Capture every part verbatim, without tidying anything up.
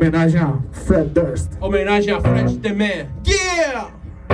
Homenagem a Fred Durst. Homenagem a Fred The Man. Yeah!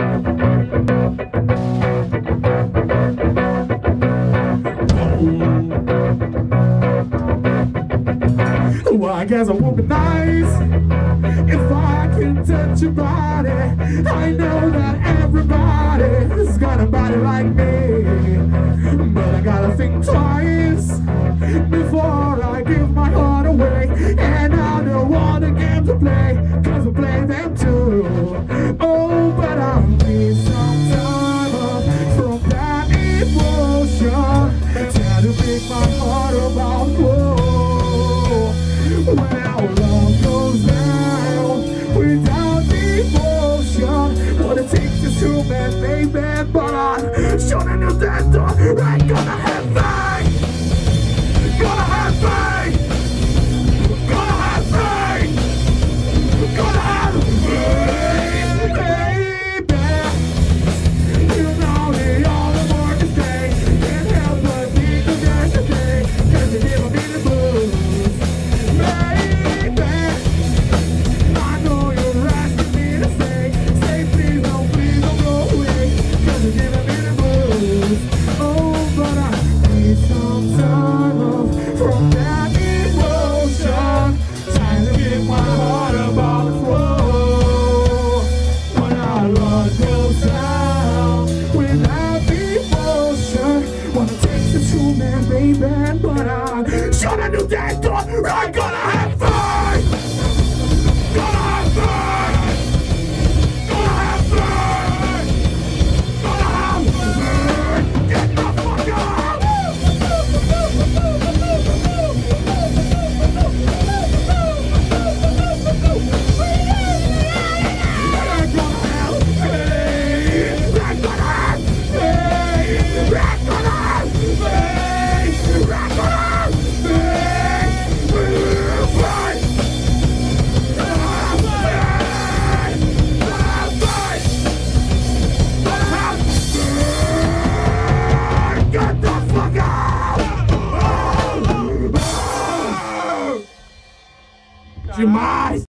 Well, I guess I would be nice if I can touch your body. I know that everybody's got a body like me, but I gotta think twice before I give my heart away. And I don't want a game to play, cause I play them too. Oh, but I need some time off from that emotion. Try to pick my heart about, whoa. When our love goes down without devotion, what it takes is human, baby. But I should've knew that door. I gotta have faith, gotta have faith, gotta have faith, gotta have faith, baby. You know the only word to say can't help but think of yesterday, cause you never been the blues. But I should've knew that door. I gotta have faith, gotta have faith, gotta have faith, gotta have faith. Get the fuck out! I gotta have faith, I gotta have faith, I gotta have faith. Demais!